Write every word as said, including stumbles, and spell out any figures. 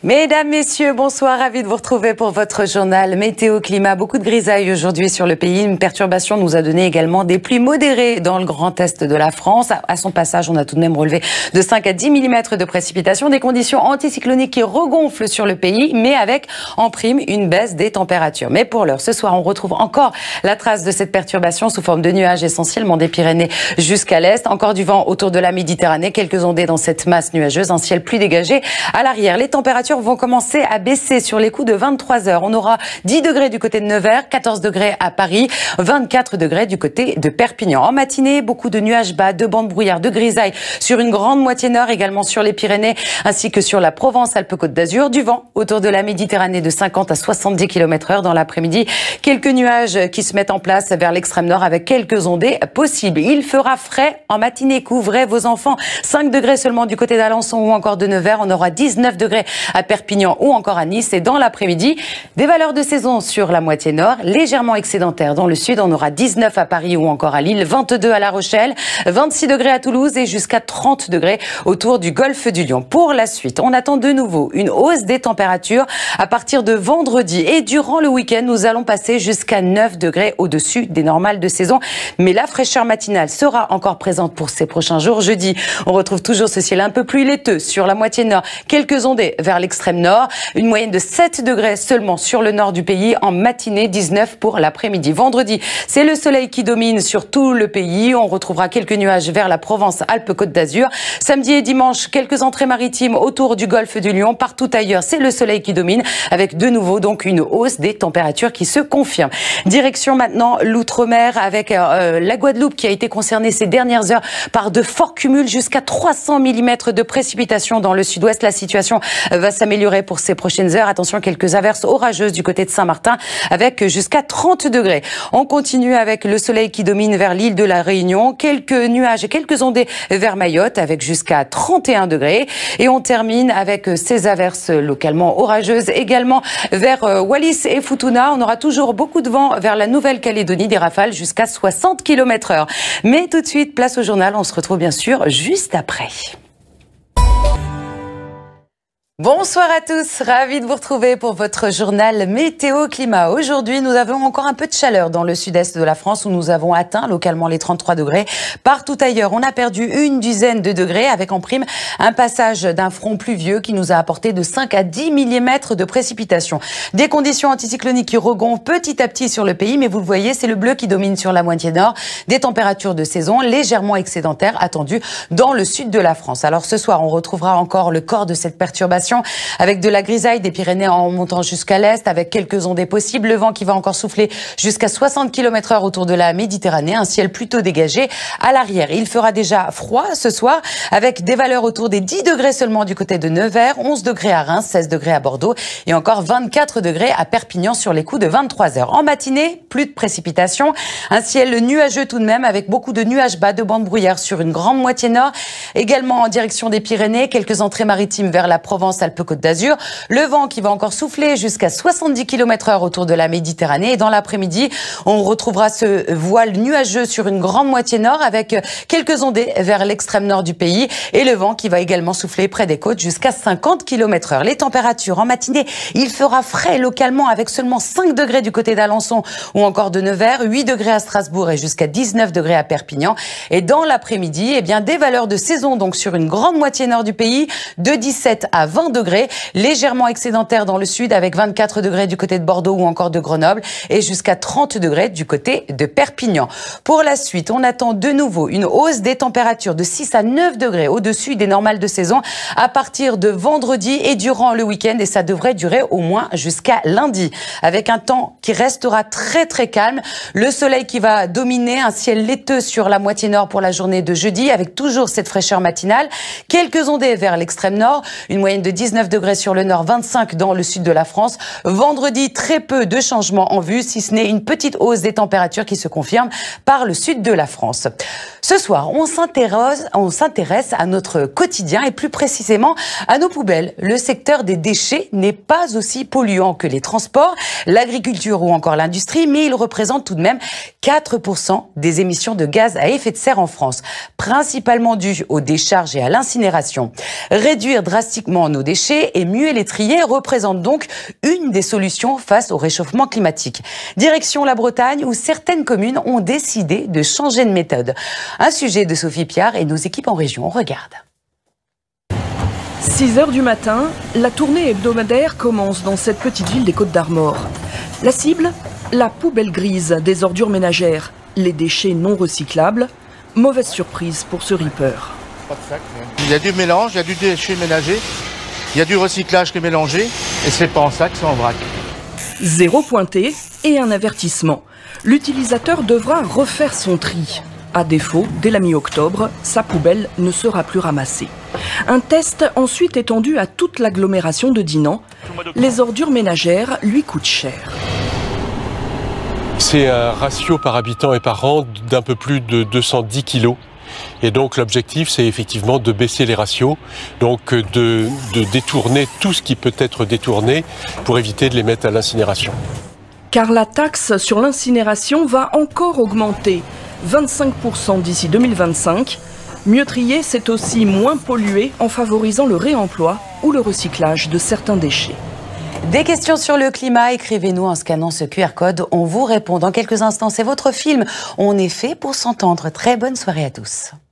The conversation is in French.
Mesdames, messieurs, bonsoir, ravi de vous retrouver pour votre journal Météo Climat. Beaucoup de grisailles aujourd'hui sur le pays. Une perturbation nous a donné également des pluies modérées dans le grand est de la France. À son passage, on a tout de même relevé de cinq à dix millimètres de précipitations. Des conditions anticycloniques qui regonflent sur le pays, mais avec en prime une baisse des températures. Mais pour l'heure, ce soir, on retrouve encore la trace de cette perturbation sous forme de nuages essentiellement des Pyrénées jusqu'à l'est. Encore du vent autour de la Méditerranée, quelques ondées dans cette masse nuageuse, un ciel plus dégagé à l'arrière. Les températures vont commencer à baisser sur les coups de vingt-trois heures. On aura dix degrés du côté de Nevers, quatorze degrés à Paris, vingt-quatre degrés du côté de Perpignan. En matinée, beaucoup de nuages bas, de bancs de brouillard, de grisailles sur une grande moitié nord, également sur les Pyrénées, ainsi que sur la Provence-Alpes-Côte d'Azur. Du vent autour de la Méditerranée de cinquante à soixante-dix kilomètres heure dans l'après-midi. Quelques nuages qui se mettent en place vers l'extrême nord avec quelques ondées possibles. Il fera frais en matinée. Couvrez vos enfants. cinq degrés seulement du côté d'Alençon ou encore de Nevers. On aura dix-neuf degrés à Perpignan ou encore à Nice. Et dans l'après-midi, des valeurs de saison sur la moitié nord, légèrement excédentaires dans le sud. On aura dix-neuf à Paris ou encore à Lille, vingt-deux à La Rochelle, vingt-six degrés à Toulouse et jusqu'à trente degrés autour du golfe du Lion. Pour la suite, on attend de nouveau une hausse des températures à partir de vendredi. Et durant le week-end, nous allons passer jusqu'à neuf degrés au-dessus des normales de saison. Mais la fraîcheur matinale sera encore présente pour ces prochains jours. Jeudi, on retrouve toujours ce ciel un peu plus laiteux sur la moitié nord. Quelques ondées vers l'extrême nord. Une moyenne de sept degrés seulement sur le nord du pays en matinée, dix-neuf pour l'après-midi. Vendredi, c'est le soleil qui domine sur tout le pays. On retrouvera quelques nuages vers la Provence-Alpes-Côte d'Azur. Samedi et dimanche, quelques entrées maritimes autour du golfe du Lion. Partout ailleurs, c'est le soleil qui domine avec de nouveau donc une hausse des températures qui se confirme. Direction maintenant l'outre-mer avec euh, la Guadeloupe qui a été concernée ces dernières heures par de forts cumuls jusqu'à trois cents millimètres de précipitations dans le sud-ouest. La situation va s'améliorer pour ces prochaines heures. Attention, quelques averses orageuses du côté de Saint-Martin avec jusqu'à trente degrés. On continue avec le soleil qui domine vers l'île de la Réunion. Quelques nuages et quelques ondées vers Mayotte avec jusqu'à trente et un degrés. Et on termine avec ces averses localement orageuses également vers Wallis et Futuna. On aura toujours beaucoup de vent vers la Nouvelle-Calédonie, des rafales jusqu'à soixante kilomètres heure. Mais tout de suite, place au journal. On se retrouve bien sûr juste après. Bonsoir à tous, ravi de vous retrouver pour votre journal Météo Climat. Aujourd'hui, nous avons encore un peu de chaleur dans le sud-est de la France où nous avons atteint localement les trente-trois degrés. Partout ailleurs, on a perdu une dizaine de degrés avec en prime un passage d'un front pluvieux qui nous a apporté de cinq à dix millimètres de précipitations. Des conditions anticycloniques qui regonflent petit à petit sur le pays, mais vous le voyez, c'est le bleu qui domine sur la moitié nord. Des températures de saison légèrement excédentaires attendues dans le sud de la France. Alors ce soir, on retrouvera encore le corps de cette perturbation avec de la grisaille des Pyrénées en montant jusqu'à l'est, avec quelques ondées possibles. Le vent qui va encore souffler jusqu'à soixante kilomètres heure autour de la Méditerranée. Un ciel plutôt dégagé à l'arrière. Il fera déjà froid ce soir, avec des valeurs autour des dix degrés seulement du côté de Nevers, onze degrés à Reims, seize degrés à Bordeaux et encore vingt-quatre degrés à Perpignan sur les coups de vingt-trois heures. En matinée, plus de précipitations. Un ciel nuageux tout de même, avec beaucoup de nuages bas, de bancs de brouillard sur une grande moitié nord. Également en direction des Pyrénées, quelques entrées maritimes vers la Provence, Alpes-Côte d'Azur. Le vent qui va encore souffler jusqu'à soixante-dix kilomètres heure autour de la Méditerranée. Et dans l'après-midi, on retrouvera ce voile nuageux sur une grande moitié nord avec quelques ondées vers l'extrême nord du pays. Et le vent qui va également souffler près des côtes jusqu'à cinquante kilomètres heure. Les températures en matinée, il fera frais localement avec seulement cinq degrés du côté d'Alençon ou encore de Nevers, huit degrés à Strasbourg et jusqu'à dix-neuf degrés à Perpignan. Et dans l'après-midi, eh bien, des valeurs de saison donc sur une grande moitié nord du pays, de dix-sept à vingt degrés, légèrement excédentaire dans le sud avec vingt-quatre degrés du côté de Bordeaux ou encore de Grenoble et jusqu'à trente degrés du côté de Perpignan. Pour la suite, on attend de nouveau une hausse des températures de six à neuf degrés au-dessus des normales de saison à partir de vendredi et durant le week-end, et ça devrait durer au moins jusqu'à lundi avec un temps qui restera très très calme. Le soleil qui va dominer, un ciel laiteux sur la moitié nord pour la journée de jeudi avec toujours cette fraîcheur matinale. Quelques ondées vers l'extrême nord, une moyenne de dix-neuf degrés sur le nord, vingt-cinq dans le sud de la France. Vendredi, très peu de changements en vue, si ce n'est une petite hausse des températures qui se confirme par le sud de la France. Ce soir, on s'intéresse, on s'intéresse à notre quotidien et plus précisément à nos poubelles. Le secteur des déchets n'est pas aussi polluant que les transports, l'agriculture ou encore l'industrie, mais il représente tout de même quatre pour cent des émissions de gaz à effet de serre en France, principalement dues aux décharges et à l'incinération. Réduire drastiquement nos déchets et mieux les trier représente donc une des solutions face au réchauffement climatique. Direction la Bretagne où certaines communes ont décidé de changer de méthode. Un sujet de Sophie Piard et nos équipes en région. On regarde. six heures du matin, la tournée hebdomadaire commence dans cette petite ville des Côtes-d'Armor. La cible, la poubelle grise des ordures ménagères, les déchets non recyclables. Mauvaise surprise pour ce ripper. Il y a du mélange, il y a du déchet ménager, il y a du recyclage qui est mélangé et c'est pas en sac, c'est en vrac. Zéro pointé et un avertissement. L'utilisateur devra refaire son tri. À défaut, dès la mi-octobre, sa poubelle ne sera plus ramassée. Un test ensuite étendu à toute l'agglomération de Dinan. Les ordures ménagères lui coûtent cher. C'est un ratio par habitant et par an d'un peu plus de deux cent dix kilos. Et donc l'objectif, c'est effectivement de baisser les ratios, donc de, de détourner tout ce qui peut être détourné pour éviter de les mettre à l'incinération. Car la taxe sur l'incinération va encore augmenter, vingt-cinq pour cent d'ici deux mille vingt-cinq. Mieux trier, c'est aussi moins polluer en favorisant le réemploi ou le recyclage de certains déchets. Des questions sur le climat, écrivez-nous en scannant ce Q R code. On vous répond dans quelques instants. C'est votre film. On est fait pour s'entendre. Très bonne soirée à tous.